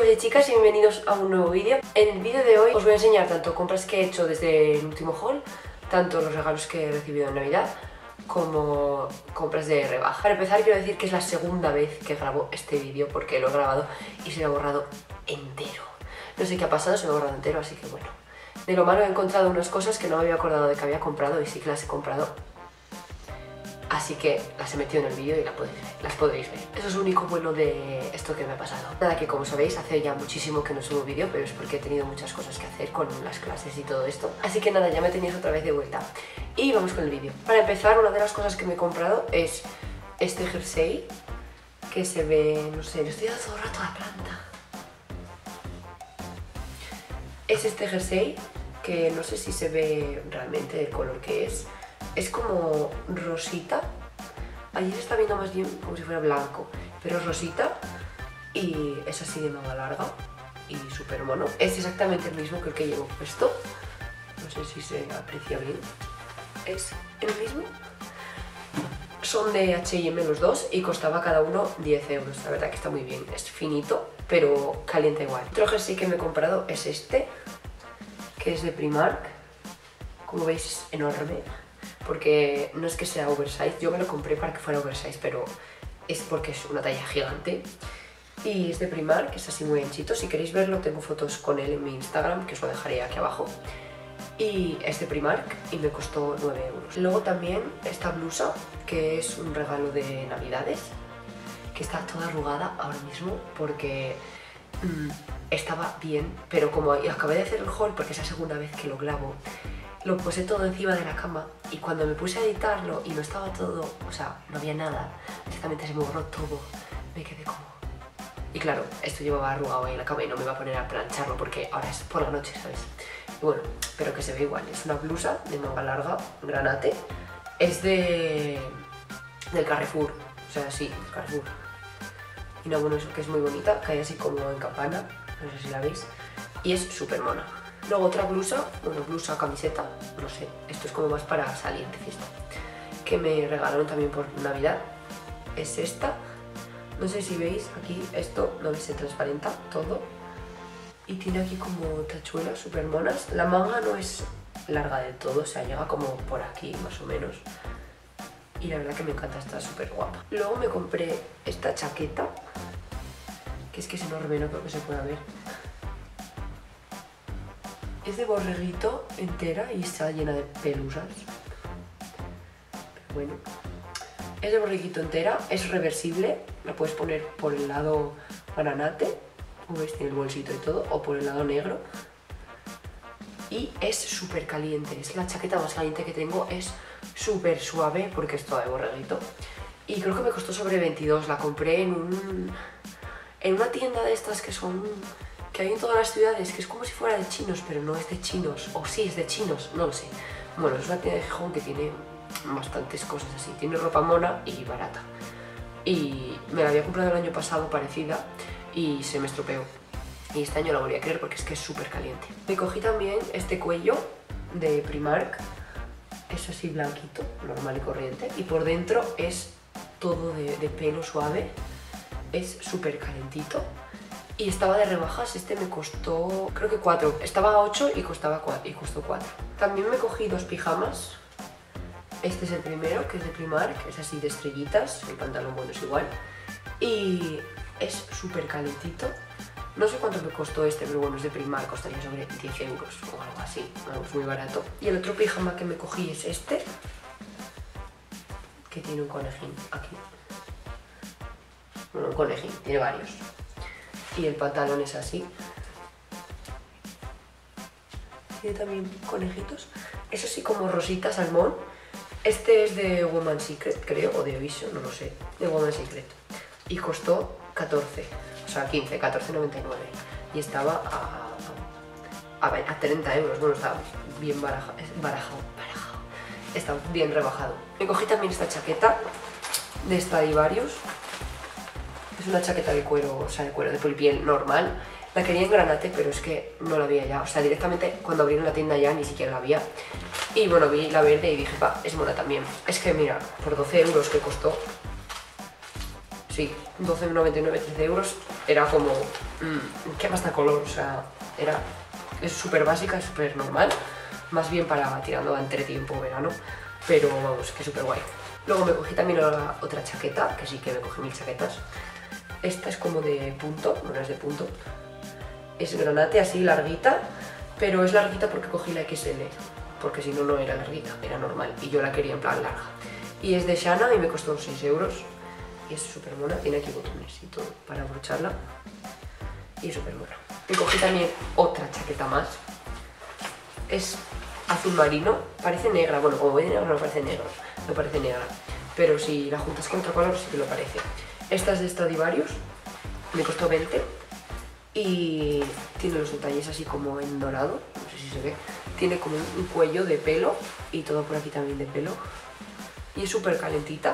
chicos y chicas y bienvenidos a un nuevo vídeo. En el vídeo de hoy os voy a enseñar tanto compras que he hecho desde el último haul, tanto los regalos que he recibido en Navidad, como compras de rebaja. Para empezar quiero decir que es la segunda vez que grabo este vídeo porque lo he grabado y se me ha borrado entero. No sé qué ha pasado, se me ha borrado entero, así que bueno. De lo malo he encontrado unas cosas que no me había acordado de que había comprado y sí que las he comprado. Así que las he metido en el vídeo y las podréis ver. Eso es lo único bueno de esto que me ha pasado. Nada, que como sabéis hace ya muchísimo que no subo vídeo, pero es porque he tenido muchas cosas que hacer con las clases y todo esto. Así que nada, ya me teníais otra vez de vuelta. Y vamos con el vídeo. Para empezar, una de las cosas que me he comprado es este jersey, que se ve, no sé, le estoy dando todo el rato a la planta. Es este jersey, que no sé si se ve realmente el color que es. Es como rosita. Ayer estaba viendo más bien como si fuera blanco, pero es rosita y es así de manga larga y súper mono. Es exactamente el mismo que el que llevo puesto. No sé si se aprecia bien. Es el mismo. Son de H&M los dos y costaba cada uno 10 euros. La verdad que está muy bien. Es finito, pero calienta igual. Otro jersey que me he comprado es este, que es de Primark. Como veis es enorme. Porque no es que sea oversize, yo me lo compré para que fuera oversize, pero es porque es una talla gigante. Y es de Primark, es así muy anchito. Si queréis verlo, tengo fotos con él en mi Instagram, que os lo dejaré aquí abajo. Y es de Primark y me costó 9 euros. Luego también esta blusa, que es un regalo de Navidades, que está toda arrugada ahora mismo porque estaba bien, pero como acabé de hacer el haul, porque es la segunda vez que lo grabo, lo puse todo encima de la cama y cuando me puse a editarlo y no estaba todo, o sea, no había nada, exactamente se me borró todo, me quedé como... Y claro, esto llevaba arrugado ahí en la cama y no me iba a poner a plancharlo porque ahora es por la noche, ¿sabes? Y bueno, pero que se ve igual, es una blusa de manga larga, granate, es del Carrefour, o sea, sí, del Carrefour. Y no, bueno, eso que es muy bonita, cae así como en campana, no sé si la veis, y es súper mona. Luego otra blusa, bueno, blusa, camiseta, no sé, esto es como más para salir de fiesta, que me regalaron también por Navidad, es esta, no sé si veis aquí, esto no se transparenta todo, y tiene aquí como tachuelas súper monas, la manga no es larga del todo, o sea, llega como por aquí más o menos, y la verdad que me encanta, está súper guapa. Luego me compré esta chaqueta, que es enorme, no creo que se pueda ver. Es de borreguito entera y está llena de pelusas. Pero bueno, es de borreguito entera, es reversible, la puedes poner por el lado granate, como veis tiene el bolsito y todo, o por el lado negro. Y es súper caliente, es la chaqueta más caliente que tengo, es súper suave porque es toda de borreguito. Y creo que me costó sobre 22, la compré en una tienda de estas que son... que hay en todas las ciudades, que es como si fuera de chinos, pero no es de chinos, o sí es de chinos, no lo sé. Bueno, es una tienda de Gijón que tiene bastantes cosas así, tiene ropa mona y barata. Y me la había comprado el año pasado parecida y se me estropeó. Y este año la volví a querer porque es que es súper caliente. Me cogí también este cuello de Primark, es así blanquito, normal y corriente, y por dentro es todo de pelo suave, es súper calentito. Y estaba de rebajas, este me costó, creo que 4, estaba a 8 y costó 4. También me cogí dos pijamas, este es el primero, que es de Primark, es así de estrellitas, el pantalón bueno es igual, y es súper calentito. No sé cuánto me costó este, pero bueno, es de Primark, costaría sobre 10 euros o algo así, vamos, muy barato. Y el otro pijama que me cogí es este, que tiene un conejín aquí. Bueno, un conejín, tiene varios. Y el pantalón es así. Tiene también conejitos. Es así como rosita salmón. Este es de Woman's Secret, creo, o de Vision, no lo sé. De Woman's Secret. Y costó 14, o sea 15, 14,99. Y estaba a 30 euros. Bueno, está bien barajado. Está bien rebajado. Me cogí también esta chaqueta de Stradivarius. Es una chaqueta de cuero, o sea, de cuero de polipiel normal. La quería en granate, pero es que no la había ya. O sea, directamente cuando abrieron la tienda ya ni siquiera la había. Y bueno, vi la verde y dije, va, es mona también. Es que mira, por 12 euros que costó... Sí, 12,99, 13 euros, era como, ¿qué más da color? O sea, es súper básica, es súper normal, más bien para tirando a entretiempo verano, pero vamos, que súper guay. Luego me cogí también otra chaqueta, que sí que me cogí 1000 chaquetas. Esta es como de punto, no es de punto, es granate así larguita, pero es larguita porque cogí la XL, porque si no, no era larguita, era normal, y yo la quería en plan larga. Y es de Shana y me costó 6 euros, y es súper mona, tiene aquí botones y todo para abrocharla, y es súper mona. Me cogí también otra chaqueta más, es azul marino, parece negra, bueno, como voy de negro no parece negra, no parece negra, pero si la juntas con otro color sí que lo parece. Esta es de Stradivarius, me costó 20 y tiene los detalles así como en dorado, no sé si se ve, tiene como un cuello de pelo y todo por aquí también de pelo y es súper calentita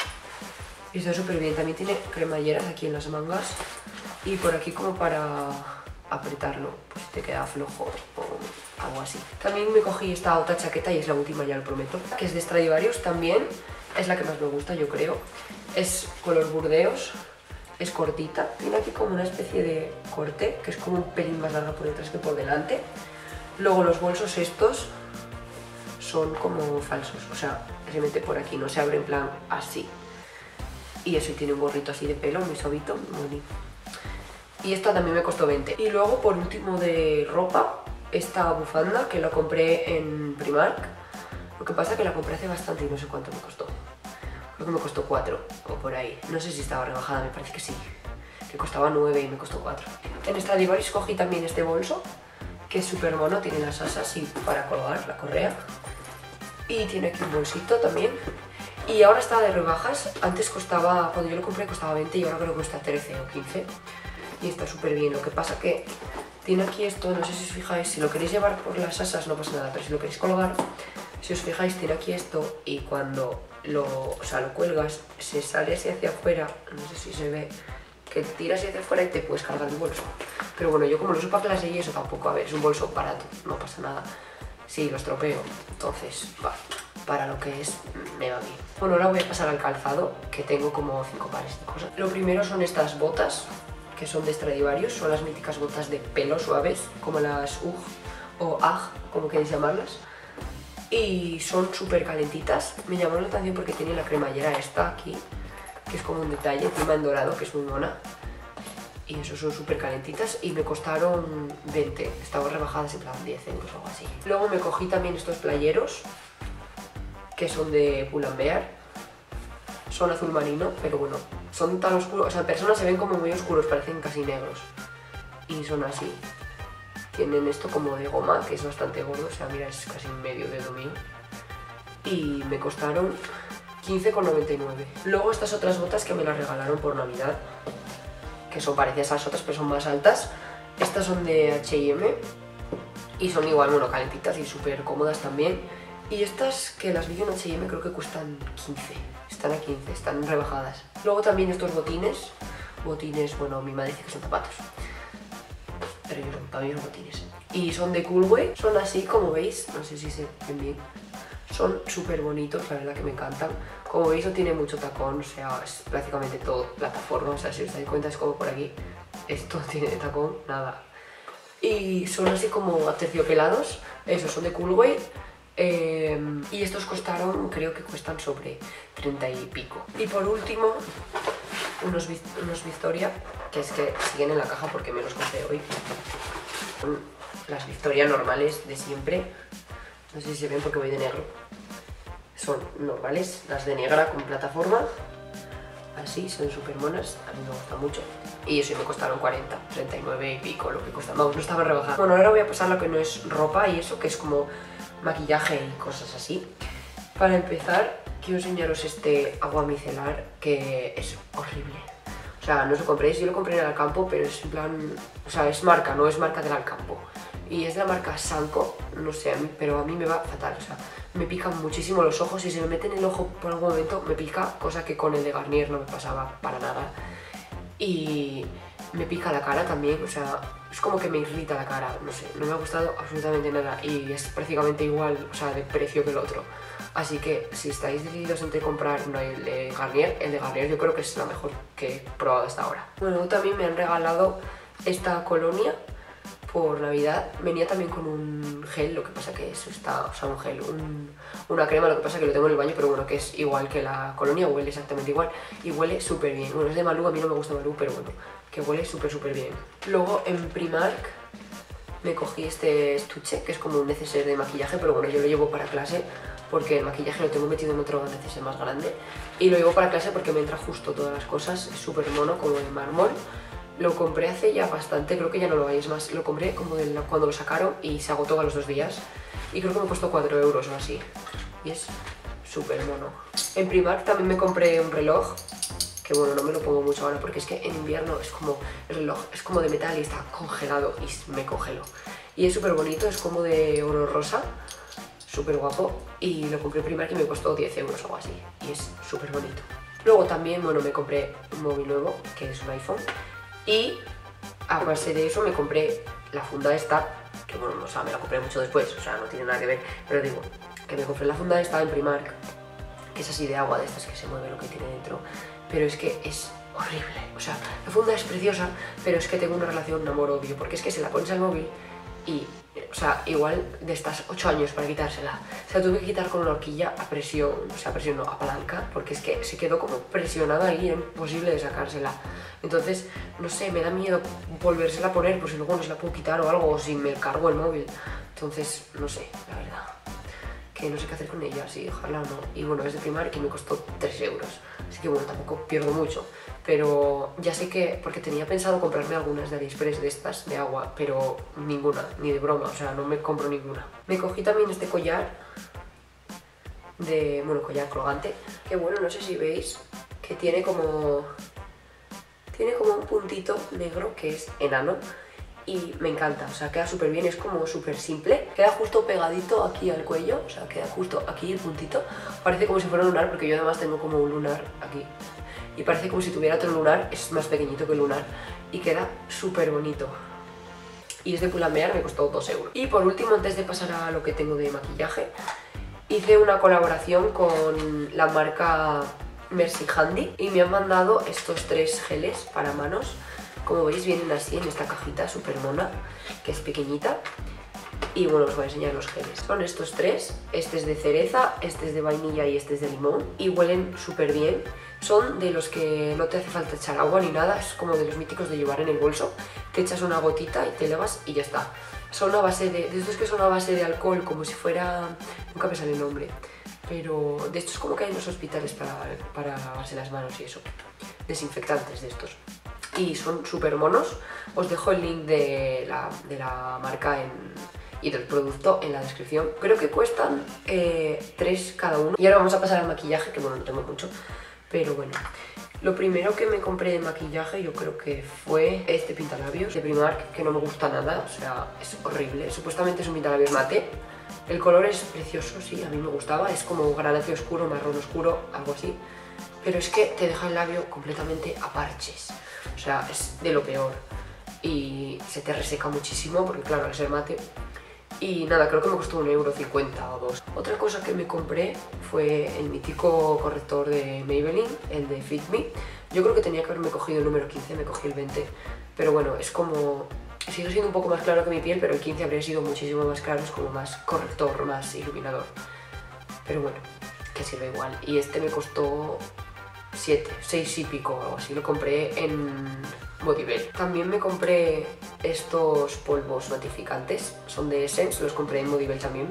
y está súper bien, también tiene cremalleras aquí en las mangas y por aquí como para apretarlo, pues si te queda flojo o algo así. También me cogí esta otra chaqueta y es la última, ya lo prometo, que es de Stradivarius también, es la que más me gusta yo creo, es color burdeos, es cortita, tiene aquí como una especie de corte que es como un pelín más larga por detrás que por delante. Luego los bolsos estos son como falsos, o sea, se mete por aquí, no se abre en plan así. Y eso, y tiene un gorrito así de pelo, muy suavito, muy bonito. Y esta también me costó 20. Y luego por último de ropa, esta bufanda que la compré en Primark. Lo que pasa es que la compré hace bastante y no sé cuánto me costó. Creo que me costó 4 o por ahí. No sé si estaba rebajada, me parece que sí. Que costaba 9 y me costó 4. En Stradivarius cogí también este bolso, que es súper mono, tiene las asas y para colgar la correa. Y tiene aquí un bolsito también. Y ahora está de rebajas, antes costaba, cuando yo lo compré costaba 20 y ahora creo que cuesta 13 o 15. Y está súper bien, lo que pasa que tiene aquí esto, no sé si os fijáis, si lo queréis llevar por las asas no pasa nada, pero si lo queréis colgar, si os fijáis tiene aquí esto y cuando lo cuelgas, se sale hacia afuera, no sé si se ve, que tiras hacia afuera y te puedes cargar el bolso. Pero bueno, yo como lo uso para clase y eso tampoco, a ver, es un bolso barato, no pasa nada. Sí, lo estropeo, entonces, va, para lo que es, me va bien. Bueno, ahora voy a pasar al calzado, que tengo como 5 pares de cosas. Lo primero son estas botas, que son de Stradivarius, son las míticas botas de pelo suaves, como las UGG o AG, como queréis llamarlas. Y son súper calentitas, me llamó la atención porque tiene la cremallera esta aquí, que es como un detalle, encima en dorado, que es muy mona. Y eso, son súper calentitas y me costaron 20, estaban rebajadas en plan 10 euros o algo así. Luego me cogí también estos playeros, que son de Pull&Bear, son azul marino, pero bueno, son tan oscuros, o sea, en persona se ven como muy oscuros, parecen casi negros. Y son así. Tienen esto como de goma, que es bastante gordo, o sea, mira, es casi medio dedo mío. Y me costaron 15,99. Luego estas otras botas que me las regalaron por Navidad, que son parecidas a las otras, pero son más altas. Estas son de H&M y son igual, bueno, calentitas y súper cómodas también. Y estas que las vi en H&M creo que cuestan 15, están a 15, están rebajadas. Luego también estos botines, bueno, mi madre dice que son zapatos, pero yo también son botines. Y son de Coolway, son así como veis, no sé si se ven bien. Son súper bonitos, la verdad que me encantan. Como veis no tiene mucho tacón, o sea, es prácticamente todo plataforma, o sea, si os dais cuenta es como por aquí. Esto tiene tacón, nada. Y son así como aterciopelados, esos son de Coolway. Y estos costaron, creo que cuestan sobre 30 y pico. Y por último, unos Victoria, que es que siguen en la caja porque me los compré hoy. Son las Victoria normales de siempre. No sé si se ven porque voy de negro. Son normales, las de negra con plataforma. Así, son súper monas, a mí me gustan mucho. Y eso me costaron 40, 39 y pico lo que cuestan. Vamos, no estaban rebajadas. Bueno, ahora voy a pasar lo que no es ropa y eso, que es como maquillaje y cosas así. Para empezar, quiero enseñaros este agua micelar que es horrible. O sea, no os lo compréis, yo lo compré en el Alcampo, pero es en plan... O sea, es marca, no es marca del Alcampo. Y es de la marca Sanco, no sé, pero a mí me va fatal, o sea, me pican muchísimo los ojos y si me meten el ojo por algún momento me pica, cosa que con el de Garnier no me pasaba para nada. Y me pica la cara también, o sea, es como que me irrita la cara, no sé, no me ha gustado absolutamente nada y es prácticamente igual, o sea, de precio que el otro. Así que si estáis decididos entre comprar uno y el de Garnier yo creo que es la mejor que he probado hasta ahora. Bueno, también me han regalado esta colonia por Navidad. Venía también con un gel, lo que pasa que eso está, o sea, un gel, una crema, lo que pasa que lo tengo en el baño, pero bueno, que es igual que la colonia, huele exactamente igual y huele súper bien. Bueno, es de Malú, a mí no me gusta Malú, pero bueno, que huele súper bien. Luego en Primark me cogí este estuche, que es como un neceser de maquillaje, pero bueno, yo lo llevo para clase porque el maquillaje lo tengo metido en otro neceser más grande y lo llevo para clase porque me entra justo todas las cosas, es súper mono, como de mármol. Lo compré hace ya bastante, creo que ya no lo hay, es más, lo compré como cuando lo sacaron y se agotó a los 2 días y creo que me costó 4 euros o así y es súper mono. En Primark también me compré un reloj, que bueno, no me lo pongo mucho ahora porque es que en invierno es como, el reloj es como de metal y está congelado y me congelo. Y es súper bonito, es como de oro rosa, súper guapo y lo compré en Primark y me costó 10 euros o algo así y es súper bonito. Luego también, bueno, me compré un móvil nuevo, que es un iPhone. Y a base de eso me compré la funda esta, que bueno, o sea, me la compré mucho después, o sea, no tiene nada que ver, pero digo, que me compré la funda esta en Primark, que es así de agua, de estas que se mueve lo que tiene dentro, pero es que es horrible, o sea, la funda es preciosa, pero es que tengo una relación amor-odio, porque es que se la pones al móvil y, o sea, igual de estas 8 años para quitársela, o sea, tuve que quitar con una horquilla a presión, o sea, a presión no, a palanca, porque es que se quedó como presionada ahí, era imposible de sacársela. Entonces, no sé, me da miedo volvérsela a poner, por si luego no se la puedo quitar o algo, o si me cargo el móvil. Entonces, no sé, la verdad, que no sé qué hacer con ella, sí, ojalá no. Y bueno, es de Primark y me costó 3 euros, así que bueno, tampoco pierdo mucho. Pero ya sé que, porque tenía pensado comprarme algunas de AliExpress de estas, de agua, pero ninguna, ni de broma, o sea, no me compro ninguna. Me cogí también este collar, collar colgante, que bueno, no sé si veis, que tiene como un puntito negro que es enano y me encanta, o sea, queda súper bien, es como súper simple, queda justo pegadito aquí al cuello, o sea, queda justo aquí el puntito, parece como si fuera un lunar, porque yo además tengo como un lunar aquí y parece como si tuviera otro lunar, es más pequeñito que el lunar y queda súper bonito. Y es de Pull&Bear, me costó 2 euros. Y por último, antes de pasar a lo que tengo de maquillaje, hice una colaboración con la marca Mercy Handy y me han mandado estos 3 geles para manos. Como veis, vienen así en esta cajita súper mona, que es pequeñita. Y bueno, os voy a enseñar los geles. Son estos 3, este es de cereza, este es de vainilla y este es de limón. Y huelen súper bien. Son de los que no te hace falta echar agua ni nada, es como de los míticos de llevar en el bolso. Te echas una gotita y te lavas y ya está. Son a base de estos que son a base de alcohol, como si fuera... nunca me sale el nombre. Pero de estos como que hay en los hospitales para lavarse las manos y eso. Desinfectantes de estos. Y son súper monos. Os dejo el link de la marca y del producto en la descripción. Creo que cuestan 3 cada uno. Y ahora vamos a pasar al maquillaje, que bueno, no tengo mucho. Pero bueno, lo primero que me compré de maquillaje yo creo que fue este pintalabios de Primark, que no me gusta nada, o sea, es horrible. Supuestamente es un pintalabios mate. El color es precioso, sí, a mí me gustaba, es como granate oscuro, marrón oscuro, algo así. Pero es que te deja el labio completamente a parches, o sea, es de lo peor. Y se te reseca muchísimo, porque claro, al ser mate. Y nada, creo que me costó 1,50 € o 2 €. Otra cosa que me compré fue el mítico corrector de Maybelline, el de Fit Me. Yo creo que tenía que haberme cogido el número 15, me cogí el 20. Pero bueno, es como... sigue siendo un poco más claro que mi piel, pero el 15 habría sido muchísimo más claro, es como más corrector, más iluminador. Pero bueno, que sirve igual. Y este me costó 6 y pico o algo así, lo compré en Bodybell. También me compré estos polvos matificantes, son de Essence, los compré en Bodybell también.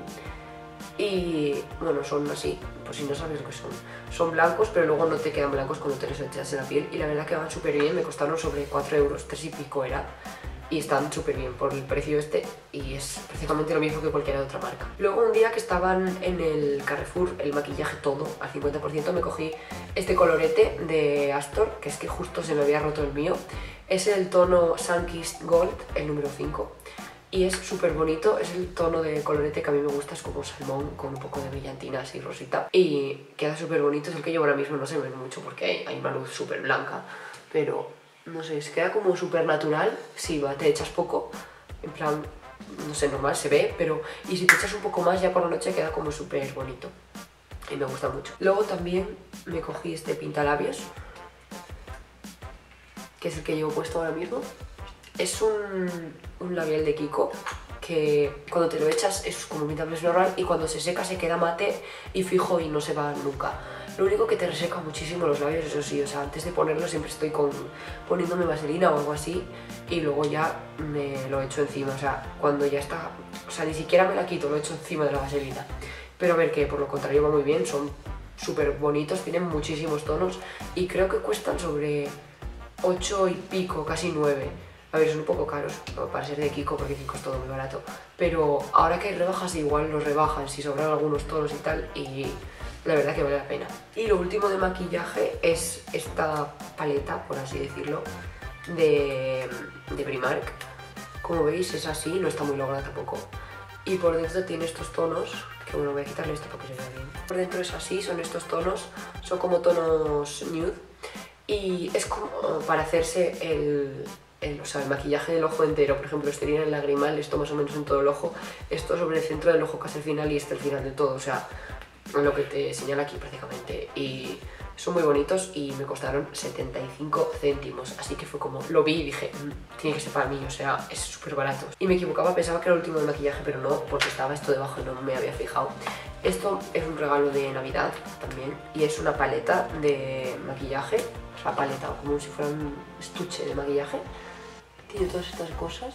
Y bueno, son así, por si no sabes lo que son. Son blancos, pero luego no te quedan blancos cuando te los echas en la piel. Y la verdad que van súper bien, me costaron sobre 4 euros, 3 y pico era. Y están súper bien por el precio este y es prácticamente lo mismo que cualquier otra marca. Luego un día que estaban en el Carrefour, el maquillaje todo al 50%, me cogí este colorete de Astor, que es que justo se me había roto el mío. Es el tono Sunkissed Gold, el número 5. Y es súper bonito, es el tono de colorete que a mí me gusta, es como salmón con un poco de brillantina así rosita. Y queda súper bonito, es el que llevo ahora mismo, no se ve mucho porque hay una luz súper blanca, pero no sé, se queda como súper natural. Si te echas poco, en plan, no sé, normal se ve, pero y si te echas un poco más ya por la noche queda como súper bonito y me gusta mucho. Luego también me cogí este pintalabios, que es el que llevo puesto ahora mismo. Es un labial de Kiko que cuando te lo echas es como pintalabios normal y cuando se seca se queda mate y fijo y no se va nunca. Lo único que te reseca muchísimo los labios, eso sí, o sea, antes de ponerlo siempre estoy poniéndome vaselina o algo así y luego ya me lo echo encima, o sea, cuando ya está, o sea, ni siquiera me la quito, lo echo encima de la vaselina. Pero a ver, que por lo contrario va muy bien, son súper bonitos, tienen muchísimos tonos y creo que cuestan sobre 8 y pico, casi 9. A ver, son un poco caros para ser de Kiko, porque Kiko es todo muy barato. Pero ahora que hay rebajas, igual los rebajan si sobran algunos tonos y tal, y la verdad que vale la pena. Y lo último de maquillaje es esta paleta, por así decirlo, de Primark. Como veis es así, no está muy lograda tampoco. Y por dentro tiene estos tonos, que bueno, voy a quitarle esto para que se vea bien. Por dentro es así, son estos tonos, son como tonos nude. Y es como para hacerse el maquillaje del ojo entero. Por ejemplo, este viene en lagrimal, esto más o menos en todo el ojo, esto sobre el centro del ojo casi al final y este al final de todo, o sea, lo que te señala aquí prácticamente. Y son muy bonitos y me costaron 75 céntimos, así que fue como, lo vi y dije, tiene que ser para mí, o sea, es súper barato. Y me equivocaba, pensaba que era el último de maquillaje, pero no, porque estaba esto debajo y no me había fijado. Esto es un regalo de Navidad también y es una paleta de maquillaje, o sea, paleta, como si fuera un estuche de maquillaje. Tiene todas estas cosas.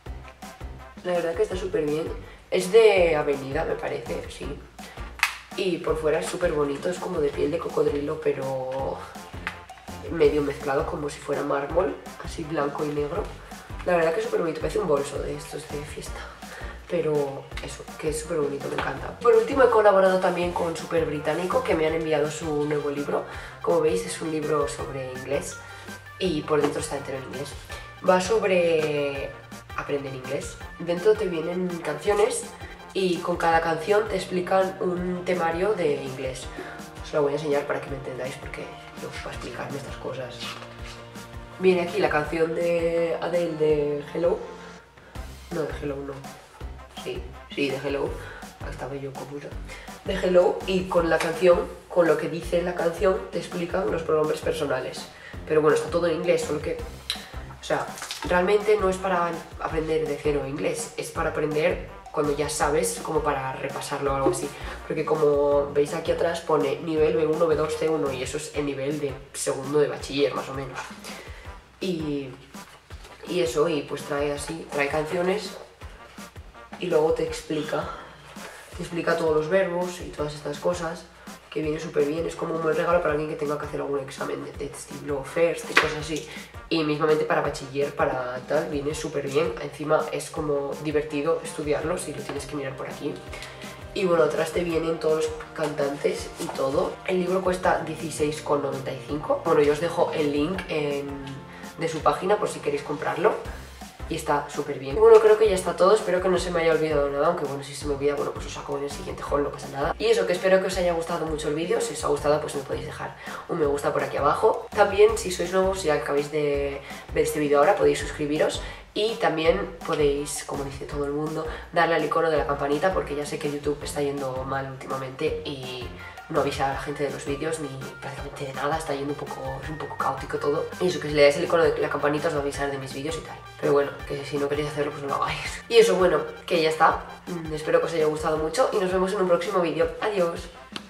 La verdad que está súper bien. Es de Avenida, me parece, sí. Y por fuera es súper bonito, es como de piel de cocodrilo, pero medio mezclado como si fuera mármol, así blanco y negro. La verdad que es súper bonito, parece un bolso de estos de fiesta. Pero eso, que es súper bonito, me encanta. Por último he colaborado también con Super Británico, que me han enviado su nuevo libro. Como veis es un libro sobre inglés y por dentro está entero en inglés. Va sobre aprender inglés. Dentro te vienen canciones y con cada canción te explican un temario de inglés. Os lo voy a enseñar para que me entendáis porque no os va a explicarme estas cosas. Viene aquí la canción de Adele de Hello. No, de Hello no. Sí, de Hello. Ahí estaba yo confusa. De Hello y con la canción, con lo que dice la canción, te explican los pronombres personales. Pero bueno, está todo en inglés, solo que... O sea, realmente no es para aprender de cero inglés, es para aprender cuando ya sabes, como para repasarlo o algo así. Porque como veis aquí atrás pone nivel B1, B2, C1 y eso es el nivel de segundo de bachiller más o menos. Y eso, y pues trae así, trae canciones y luego te explica todos los verbos y todas estas cosas, que viene súper bien, es como un buen regalo para alguien que tenga que hacer algún examen de estilo FIRST y cosas así, y mismamente para bachiller, para tal, viene súper bien, encima es como divertido estudiarlo si lo tienes que mirar por aquí. Y bueno, atrás te vienen todos los cantantes y todo. El libro cuesta 16,95. Bueno, yo os dejo el link de su página por si queréis comprarlo. Y está súper bien. Y bueno, creo que ya está todo, espero que no se me haya olvidado nada, aunque bueno, si se me olvida, bueno, pues os saco en el siguiente haul, no pasa nada. Y eso, que espero que os haya gustado mucho el vídeo, si os ha gustado pues me podéis dejar un me gusta por aquí abajo. También, si sois nuevos y acabáis de ver este vídeo ahora, podéis suscribiros y también podéis, como dice todo el mundo, darle al icono de la campanita, porque ya sé que YouTube está yendo mal últimamente y no avisa a la gente de los vídeos ni prácticamente de nada, está yendo es un poco caótico todo. Y eso, que si le dais el icono de la campanita os va a avisar de mis vídeos y tal. Pero bueno, que si no queréis hacerlo pues no lo hagáis. Y eso, bueno, que ya está. Espero que os haya gustado mucho y nos vemos en un próximo vídeo. Adiós.